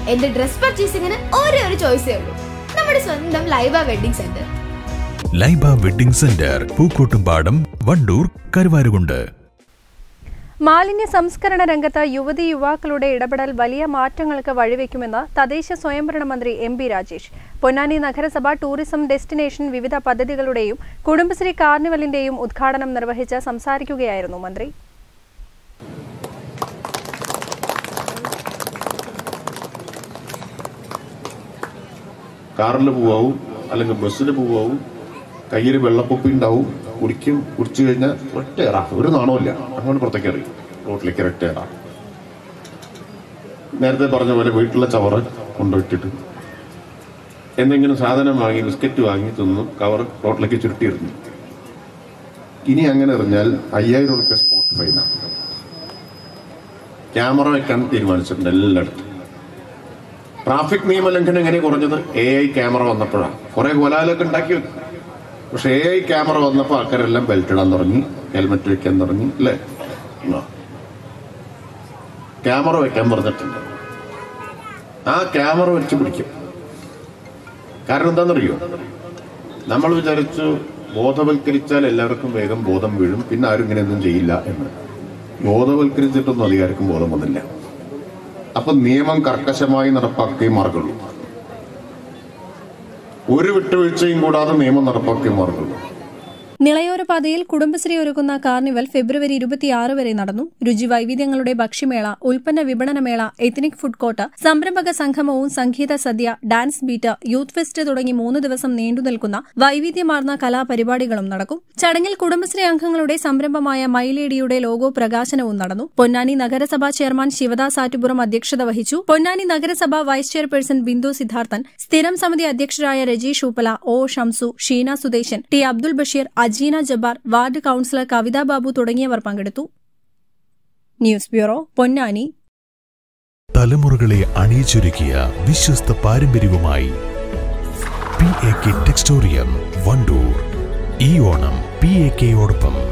എന്റെ ഡ്രസ് പർച്ചേസിംഗിന് ഒരേ ഒരു ചോയ്സേ ഉള്ളൂ, നമ്മുടെ സ്വന്തം Laiba wedding centre. Laiba wedding centre, Pookkottumpadam, Wandoor, Karuvarakundu. മാലിന്യ സംസ്കരണ രംഗത്ത് യുവതി യുവാക്കളുടെ ഇടപെടൽ വലിയ മാറ്റങ്ങൾക്ക് വഴിവെക്കുമെന്ന് തദ്ദേശ സ്വയംഭരണ മന്ത്രി എം പി രാജേഷ്. പൊന്നാനി നഗരസഭ ടൂറിസം ഡെസ്റ്റിനേഷൻ വിവിധ പദ്ധതികളുടെയും കുടുംബശ്രീ കാർണിവലിന്റെയും ഉദ്ഘാടനം നിർവഹിച്ച് സംസാരിക്കുകയായിരുന്നു മന്ത്രി. കാറിൽ പോവാവും, അല്ലെങ്കിൽ ബസ്സിൽ പോവാവും, കയ്യിൽ വെള്ളപ്പൊപ്പി ഉണ്ടാവും, കുടിച്ചു കഴിഞ്ഞാൽ ഒറ്റ ഏറാ, ഒരു നാണമില്ല, അങ്ങനെ പുറത്തേക്ക് അറിയും, റോട്ടിലേക്ക് ഒറ്റ ഏറാ. നേരത്തെ പറഞ്ഞ പോലെ വീട്ടിലെ ചവറ് കൊണ്ടുപോയിട്ടിട്ട് എന്തെങ്കിലും സാധനം വാങ്ങി, ബിസ്ക്കറ്റ് വാങ്ങി തിന്നു, കവർ റോട്ടിലേക്ക് ചുരുട്ടിയിരുന്നു. ഇനി അങ്ങനെ എറിഞ്ഞാൽ 5000 രൂപ സ്പോട്ട് ഫൈനാണ്. ക്യാമറ വെക്കാൻ തീരുമാനിച്ചിട്ടുണ്ട് എല്ലായിടത്തും. ട്രാഫിക് നിയമലംഘനം എങ്ങനെ കുറഞ്ഞത്? AI ക്യാമറ വന്നപ്പോഴാണ്. കുറെ കൊലാലൊക്കെ ഉണ്ടാക്കി വെക്കും, പക്ഷെ AI ക്യാമറ വന്നപ്പോൾ ആൾക്കാരെല്ലാം ബെൽറ്റ് ഇടാൻ തുടങ്ങി, ഹെൽമെറ്റ് വെക്കാൻ തുടങ്ങി, അല്ലേ? ക്യാമറ വെക്കാൻ പറഞ്ഞിട്ടുണ്ട്. ആ ക്യാമറ വെച്ച് പിടിക്കും. കാരണം എന്താണെന്നറിയോ? നമ്മൾ വിചാരിച്ചു ബോധവൽക്കരിച്ചാൽ എല്ലാവർക്കും വേഗം ബോധം വീഴും, പിന്നെ ആരും ഇങ്ങനെയൊന്നും ചെയ്യില്ല എന്ന്. ബോധവൽക്കരിച്ചിട്ടൊന്നും അധികാരിക്കും ബോധം വന്നില്ല. അപ്പൊ നിയമം കർക്കശമായി നടപ്പാക്കുകയും മാർഗുള്ളൂ. ഒരു വിട്ടുവീഴ്ചയും കൂടാതെ നിയമം നടപ്പാക്കുകയും മാർഗുള്ളൂ. നിളയോരപാതയിൽ കുടുംബശ്രീ ഒരുക്കുന്ന കാർണിവൽ ഫെബ്രുവരി 26 വരെ നടന്നു. രുചി വൈവിധ്യങ്ങളുടെ ഭക്ഷ്യമേള, ഉൽപ്പന്ന വിപണനമേള, എത്നിക് ഫുഡ് കോർട്ട്, സംരംഭക സംഗമവും, സംഗീത സദ്യ, ഡാൻസ് ബീറ്റ്, യൂത്ത് ഫെസ്റ്റ് തുടങ്ങി 3 ദിവസം നീണ്ടുനിൽക്കുന്ന വൈവിധ്യമാർന്ന കലാപരിപാടികളും നടക്കും. ചടങ്ങിൽ കുടുംബശ്രീ അംഗങ്ങളുടെ സംരംഭമായ മൈലേഡിയുടെ ലോഗോ പ്രകാശനവും നടന്നു. പൊന്നാനി നഗരസഭാ ചെയർമാൻ ശിവദാസ് ആറ്റുപുറം അധ്യക്ഷത വഹിച്ചു. പൊന്നാനി നഗരസഭ വൈസ് ചെയർപേഴ്സൺ ബിന്ദു സിദ്ധാർത്ഥൻ, സ്ഥിരം സമിതി അധ്യക്ഷരായ Rajeesh Ooppala, O Shamsu, Sheena Sudeshan, T Abdul Basheer, Ajeena Jabbar, ward councillor Kavitha Babu തുടങ്ങിയവർ പങ്കെടുത്തു. News bureau, Ponnani. തലമുറകളെ അണിയിച്ചൊരുക്കിയ വിശ്വസ്ത പാരമ്പര്യവുമായി PAK ടെക്സ്റ്റോറിയം, വണ്ടൂർ. ഈ ഓണം PAK യോടൊപ്പം.